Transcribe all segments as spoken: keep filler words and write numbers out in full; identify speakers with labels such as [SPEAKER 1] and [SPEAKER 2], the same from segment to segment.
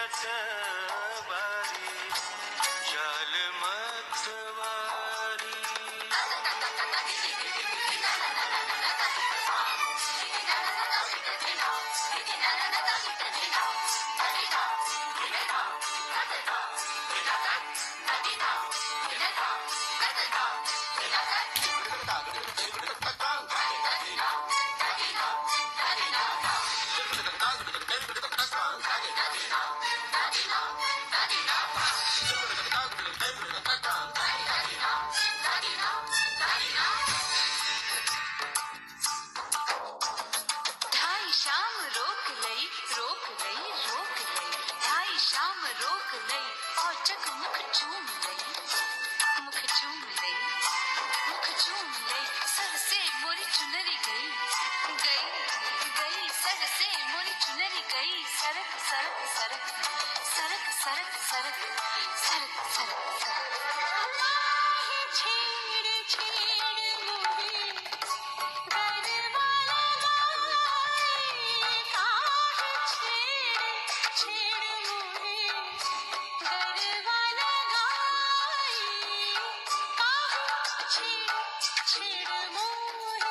[SPEAKER 1] मतवारी चाल मतवारी।
[SPEAKER 2] रोक लई और जग मुख चूम लई, मुख चूम लई, मुख चूम लई। सर से मोरी चुनरी गई, गई, गई। सर से मोरी चुनरी गई। सरक सरक सरक सरक सरक सरक सरक सरक सरक। छेड़ छेड़ मोरे गरवाला गाए, काहे छेड़ छेड़ मोरे गरवाला गाए, काहे छेड़ छेड़ मोरे।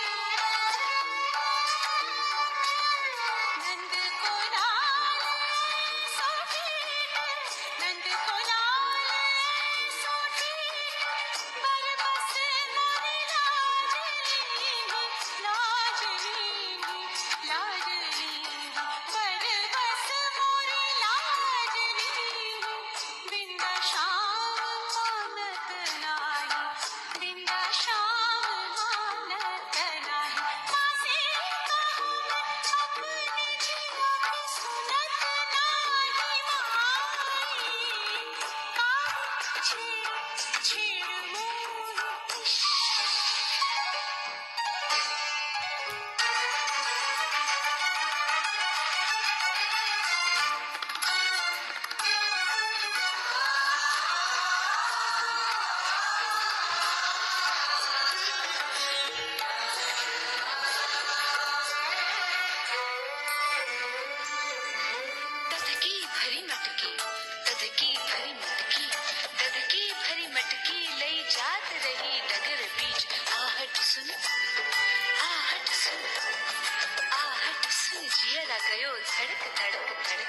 [SPEAKER 2] नंद को लाल सोठी है, नंद को लाल सोठी है, बरबस मोरी लाजली लाजली लाजली, बरबस मोरी लाजली। बिंदा शाम मानत नाही, बिंदा शाम मानत नाही। मासे कहूँ मैं अपने जिया की सुनत नाही माई, काहे छेड़ छेड़ मोरे। दधकी भरी मटकी, दधकी भरी मटकी, दधकी भरी मटकी लई जात रही डगर बीच। आहट सुन, आहट सुन, आहट सुन, जियरा गयो धड़क धड़क धड़क।